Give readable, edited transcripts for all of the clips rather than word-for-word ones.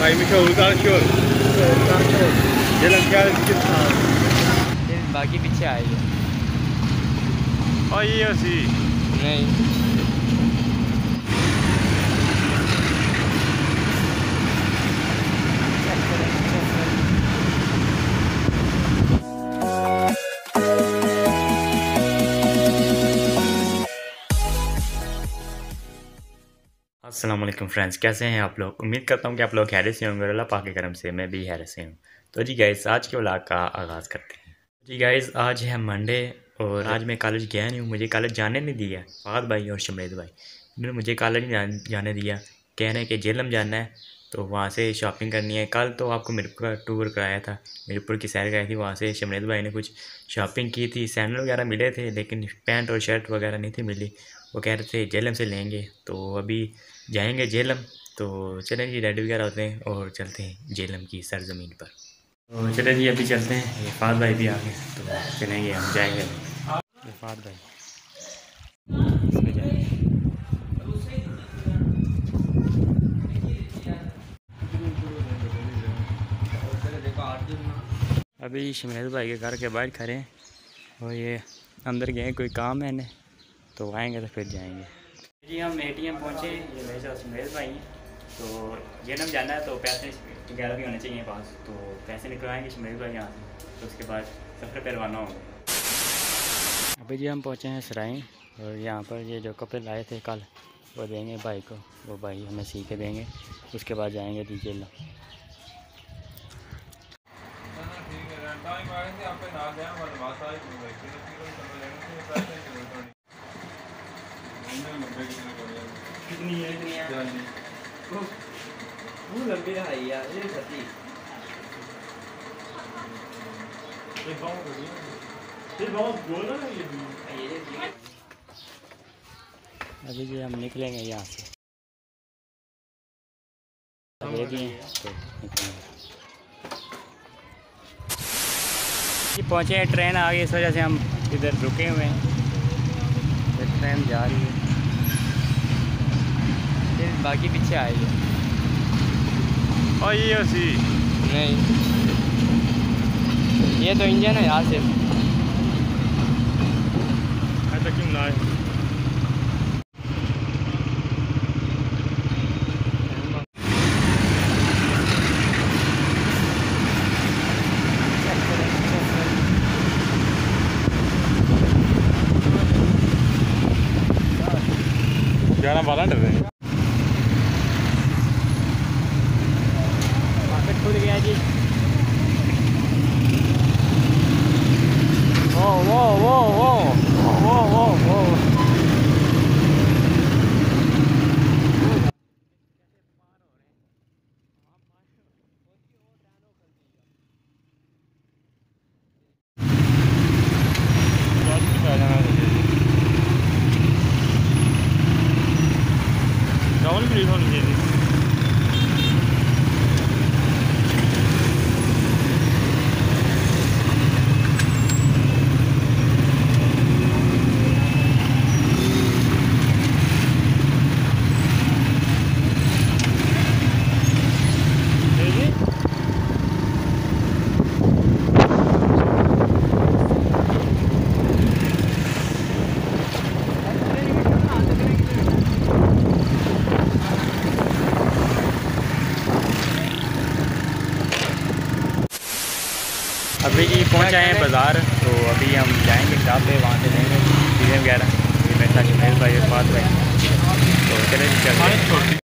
भाई मशहूर का शोर बाकी पीछे आएगी और ये हसी नहीं। अस्सलाम वालेकुम फ्रेंड्स, कैसे हैं आप लोग। उम्मीद करता हूँ कि आप लोग खैरियत से होंगे। अल्लाह पाक के करम से मैं भी खैरियत से हूँ। तो जी गाइस, आज के व्लॉग का आगाज़ करते हैं। जी गाइस, आज है मंडे और आज मैं कॉलेज गया नहीं हूँ। मुझे कॉलेज जाने नहीं दिया फ़ाद भाई और शमेद भाई, इन्होंने मुझे कॉलेज नहीं जाने दिया। कह रहे हैं कि जेलम जाना है तो वहाँ से शॉपिंग करनी है। कल तो आपको मीरपुर का टूर कराया था, मीरपुर की सैर कराई थी। वहाँ से शमेद भाई ने कुछ शॉपिंग की थी, सैंडल वगैरह मिले थे लेकिन पैंट और शर्ट वगैरह नहीं थी मिली। वो कह रहे थे जेलम से लेंगे, तो अभी जाएंगे जेलम। तो चलें जी, रेडी वगैरह होते हैं और चलते हैं जेलम की सरजमीन पर। तो चले जी, अभी चलते हैं। ये फ़ाद भाई भी आ गए तो चलेंगे, हम जाएंगे। ये फ़ाद भाई इसमें जाएंगे। अभी शमेद भाई के घर के बाहर खड़े हैं और ये अंदर गए, कोई काम है इन्हें, तो आएंगे तो फिर जाएंगे जी। हम ATM पहुँचे, ये मेरे साथ शमेद भाई हैं। तो जेलम जाना है तो पैसे वगैरह भी होने चाहिए पास, तो पैसे निकलवाएंगे शमेद भाई यहाँ से, तो उसके बाद सफ़र पर रवाना होगा। अभी जी हम पहुँचे हैं सराय और यहाँ पर ये जो कपड़े लाए थे कल वो देंगे भाई को, वो भाई हमें सी के देंगे। उसके बाद जाएंगे जी जेलम। कितनी है वो लंबी है यार, ये सती अभी जी हम निकलेंगे यहाँ से, दे दिए तो निकलेंगे। पहुँचे हैं, ट्रेन आ गई, इस वजह से हम इधर रुके हुए हैं। ट्रेन जा रही है, फिर बाकी पीछे आएगी और ये हसी नहीं। ये तो इंजन है यार सिर्फ। ऐसा क्यों ना है। ग्यारह 12 डर रहे हैं। मार्केट खुल गया जी। वो वो वो वो वो वो वो चावल भी नहीं होनी चाहिए। अभी जी पहुंच आए हैं बाज़ार, तो अभी हम जाएंगे शॉप पे, वहाँ से लेंगे चीज़ें वगैरह। ये मेरे साथ शमेद भाई और फ़ाद भाई, तो चले जी चलते हैं।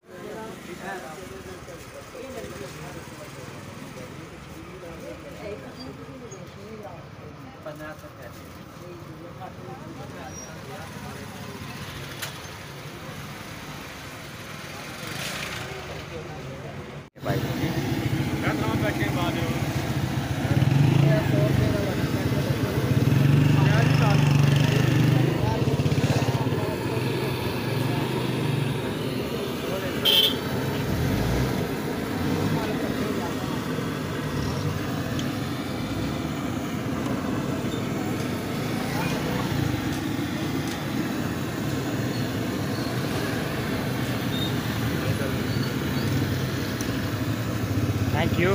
Thank you.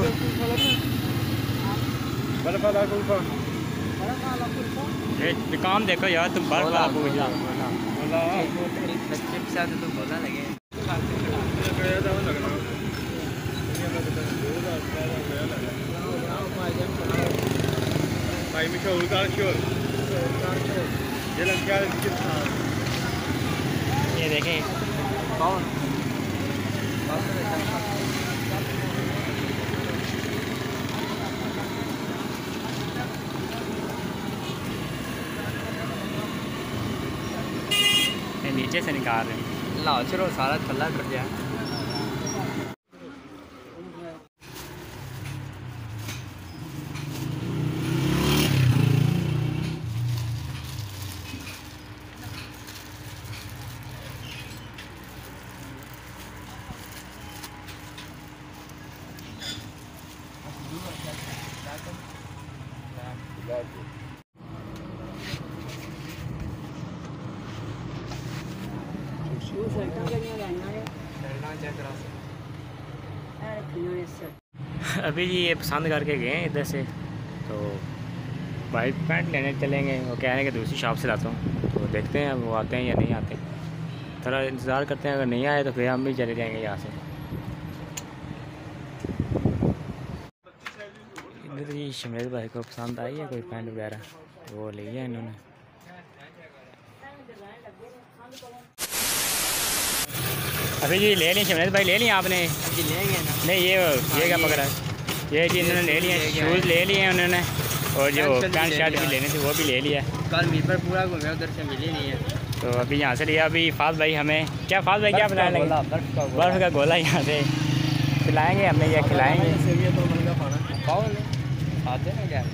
काम देखो यार, तुम बर्फ वाला पूछ रहा बच्चे के साथ तो बोला लगे। भाई मशहूर कार शोर ये देखें। कौन? ये नीचे से निकाल रहे हैं। लाओ चलो सारा थल्ला कर दिया। अभी जी ये पसंद करके गए इधर से, तो वाइट पैंट लेने चलेंगे। वो कह रहे हैं कि दूसरी शॉप से लाता हूँ, तो देखते हैं वो आते हैं या नहीं आते। थोड़ा इंतज़ार करते हैं, अगर नहीं आए तो फिर हम भी चले जाएंगे यहाँ से। इधर जी शमेल भाई को पसंद आई है कोई पैंट वगैरह, वो ले लिया इन्होंने। अभी जी ले ली शमेल भाई, ले लिया आपने? जी लेंगे ना। नहीं ये क्या पकड़ा है? ये जी इन्होंने ले लिए, शूज़ ले लिए हैं उन्होंने, और जो पैंट शर्ट भी लेनी थी वो भी ले लिया। कल मीर पर पूरा घूमे, उधर से मिली नहीं है, तो अभी यहाँ से लिया। अभी फाज भाई हमें क्या, फाज भाई क्या बनाया लगे? बर्फ़ का गोला यहाँ से खिलाएँगे, हमें यह खिलाएँगे। खाते हैं क्या?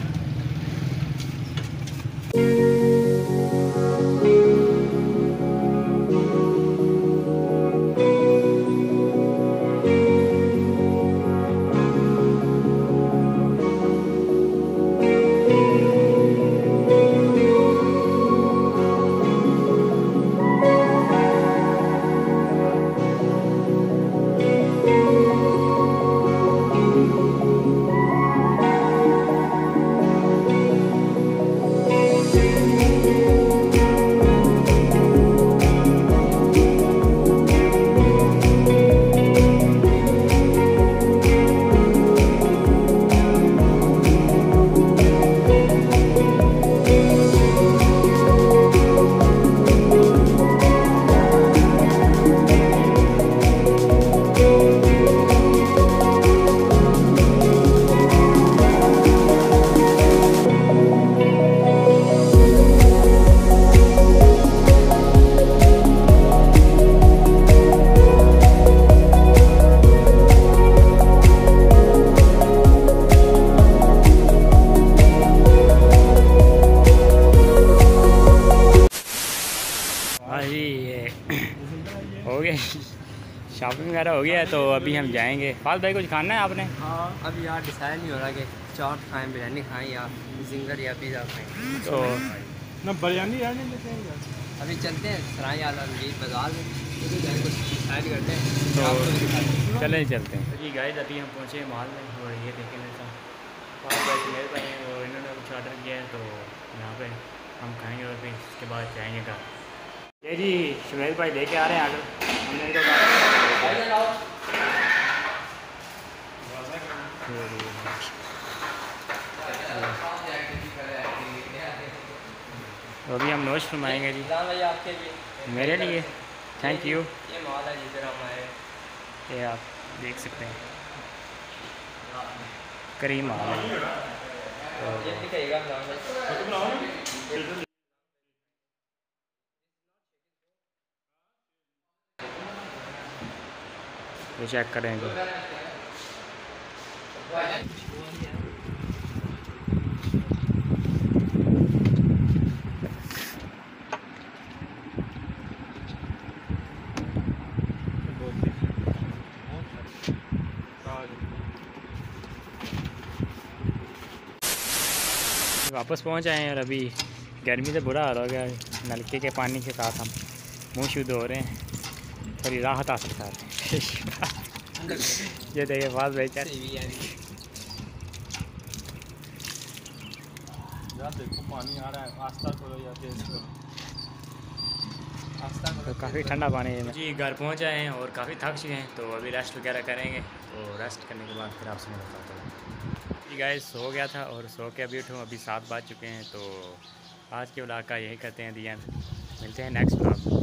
हो गया शॉपिंग वगैरह हो गया है, तो अभी हम जाएंगे। फाल भाई कुछ खाना है आपने? हाँ अभी यार डिसाइड नहीं हो रहा कि चाट खाएं, बिरयानी खाएं या जिंगर या पिज़्ज़ा खाएं। तो ना बिरयानी यार नहीं लेते हैं, अभी चलते हैं सराय आला मजीद बाजार में, कुछ डिसाइड करते हैं तो चले चलते हैं। जी गाइस अभी हम पहुँचे मॉल में, और ये देखें मेरे साथ मेरे भाई हैं, वो इन्होंने कुछ ऑर्डर किया है, तो यहाँ पे हम खाएंगे और फिर इसके बाद जाएंगे घर। ये जी शुमेल भाई लेके आ रहे हैं आर्डर, हमने इनको तो अभी हम नोश फरमाएंगे जी। आपके लिए, मेरे लिए थैंक यू। ये मॉल है जिधर हम आए, ये आप देख सकते हैं करीम मॉल है। ये दिखाइएगा तो चेक करेंगे। वापस पहुंच आए हैं और अभी गर्मी से बुरा हाल हो गया। नलके के पानी के साथ हम मुँह शुद्ध हो रहे हैं, थोड़ी राहत हासिल कर रहे हैं। ये देखिए बात भाई क्या यार देखो पानी आ रहा है, आस्था करो या तेज करो। तो काफ़ी ठंडा पानी है जी। घर पहुंच आए हैं और काफ़ी थक चुके हैं, तो अभी रेस्ट वगैरह करेंगे। तो रेस्ट करने के बाद फिर आपसे मुलाकात होगी। जी गाइस सो गया था और सो के अभी उठूँ, अभी 7 बज चुके हैं। तो आज के व्लॉग का यही करते हैं दी एंड। मिलते हैं नेक्स्ट व्लॉग।